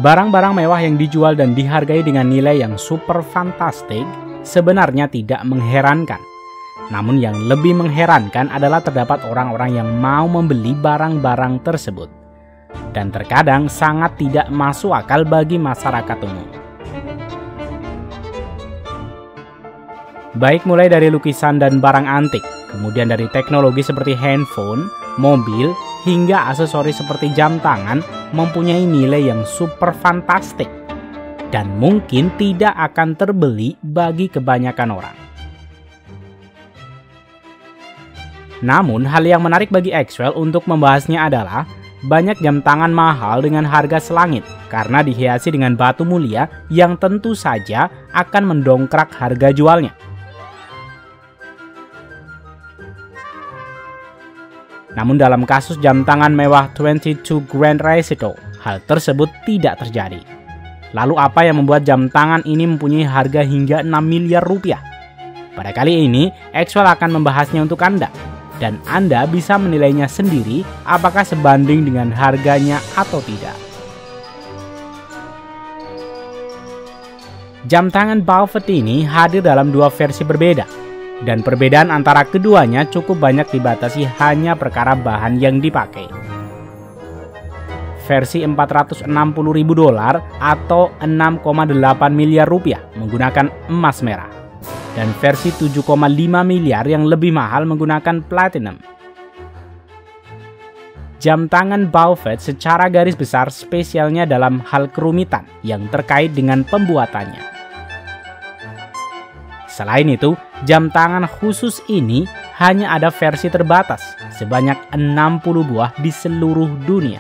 Barang-barang mewah yang dijual dan dihargai dengan nilai yang super fantastik sebenarnya tidak mengherankan. Namun yang lebih mengherankan adalah terdapat orang-orang yang mau membeli barang-barang tersebut. Dan terkadang sangat tidak masuk akal bagi masyarakat umum. Baik mulai dari lukisan dan barang antik, kemudian dari teknologi seperti handphone, mobil, hingga aksesoris seperti jam tangan mempunyai nilai yang super fantastik dan mungkin tidak akan terbeli bagi kebanyakan orang. Namun hal yang menarik bagi Axwell untuk membahasnya adalah banyak jam tangan mahal dengan harga selangit karena dihiasi dengan batu mulia yang tentu saja akan mendongkrak harga jualnya. Namun dalam kasus jam tangan mewah 22 Grand Recito, hal tersebut tidak terjadi. Lalu apa yang membuat jam tangan ini mempunyai harga hingga 6 miliar rupiah? Pada kali ini, Axwell akan membahasnya untuk Anda. Dan Anda bisa menilainya sendiri apakah sebanding dengan harganya atau tidak. Jam tangan Buffett ini hadir dalam dua versi berbeda. Dan perbedaan antara keduanya cukup banyak dibatasi hanya perkara bahan yang dipakai. Versi $460.000 atau 6,8 miliar rupiah menggunakan emas merah. Dan versi 7,5 miliar yang lebih mahal menggunakan platinum. Jam tangan Buffett secara garis besar spesialnya dalam hal kerumitan yang terkait dengan pembuatannya. Selain itu, jam tangan khusus ini hanya ada versi terbatas, sebanyak 60 buah di seluruh dunia.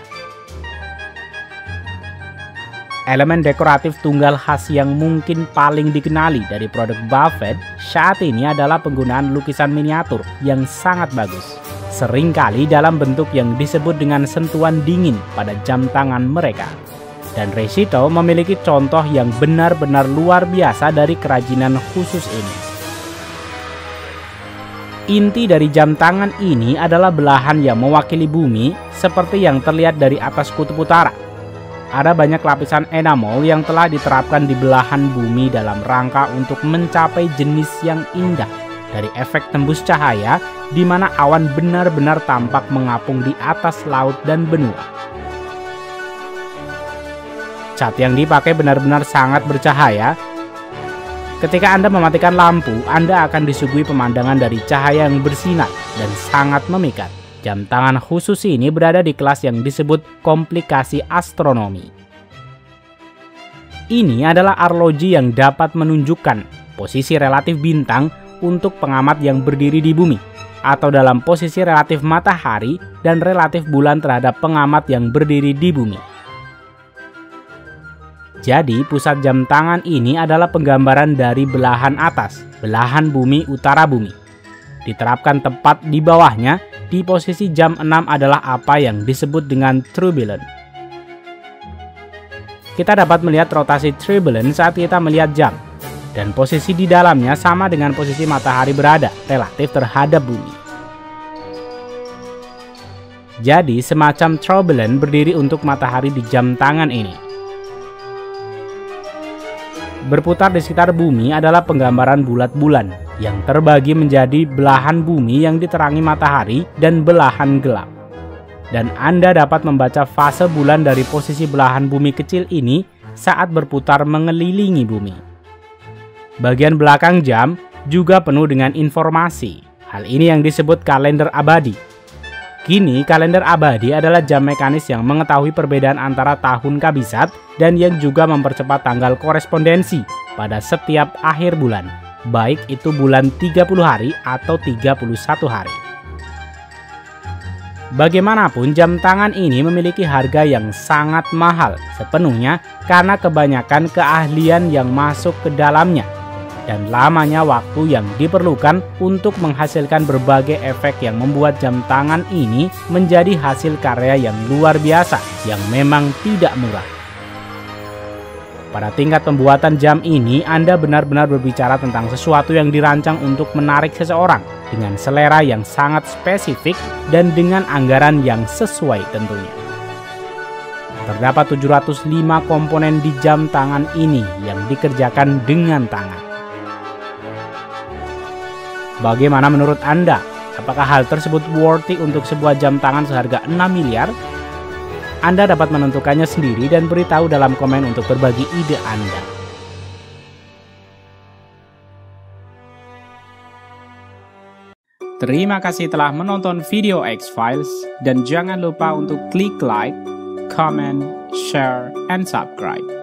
Elemen dekoratif tunggal khas yang mungkin paling dikenali dari produk Buffett saat ini adalah penggunaan lukisan miniatur yang sangat bagus. Seringkali dalam bentuk yang disebut dengan sentuhan dingin pada jam tangan mereka. Dan Recito memiliki contoh yang benar-benar luar biasa dari kerajinan khusus ini. Inti dari jam tangan ini adalah belahan yang mewakili bumi seperti yang terlihat dari atas kutub utara. Ada banyak lapisan enamel yang telah diterapkan di belahan bumi dalam rangka untuk mencapai jenis yang indah dari efek tembus cahaya di mana awan benar-benar tampak mengapung di atas laut dan benua. Cat yang dipakai benar-benar sangat bercahaya. Ketika Anda mematikan lampu, Anda akan disuguhi pemandangan dari cahaya yang bersinar dan sangat memikat. Jam tangan khusus ini berada di kelas yang disebut komplikasi astronomi. Ini adalah arloji yang dapat menunjukkan posisi relatif bintang untuk pengamat yang berdiri di bumi, atau dalam posisi relatif matahari dan relatif bulan terhadap pengamat yang berdiri di bumi. Jadi pusat jam tangan ini adalah penggambaran dari belahan atas, belahan bumi utara bumi. Diterapkan tepat di bawahnya, di posisi jam 6 adalah apa yang disebut dengan turbulent. Kita dapat melihat rotasi turbulent saat kita melihat jam. Dan posisi di dalamnya sama dengan posisi matahari berada, relatif terhadap bumi. Jadi semacam turbulent berdiri untuk matahari di jam tangan ini. Berputar di sekitar bumi adalah penggambaran bulat bulan yang terbagi menjadi belahan bumi yang diterangi matahari dan belahan gelap. Dan Anda dapat membaca fase bulan dari posisi belahan bumi kecil ini saat berputar mengelilingi bumi. Bagian belakang jam juga penuh dengan informasi. Hal ini yang disebut kalender abadi. Kini, kalender abadi adalah jam mekanis yang mengetahui perbedaan antara tahun kabisat dan yang juga mempercepat tanggal korespondensi pada setiap akhir bulan, baik itu bulan 30 hari atau 31 hari. Bagaimanapun, jam tangan ini memiliki harga yang sangat mahal sepenuhnya karena kebanyakan keahlian yang masuk ke dalamnya dan lamanya waktu yang diperlukan untuk menghasilkan berbagai efek yang membuat jam tangan ini menjadi hasil karya yang luar biasa yang memang tidak murah. Pada tingkat pembuatan jam ini, Anda benar-benar berbicara tentang sesuatu yang dirancang untuk menarik seseorang dengan selera yang sangat spesifik dan dengan anggaran yang sesuai tentunya. Terdapat 705 komponen di jam tangan ini yang dikerjakan dengan tangan. Bagaimana menurut Anda? Apakah hal tersebut worthy untuk sebuah jam tangan seharga 6 miliar? Anda dapat menentukannya sendiri dan beritahu dalam komen untuk berbagi ide Anda. Terima kasih telah menonton video X-Files dan jangan lupa untuk klik like, comment, share, and subscribe.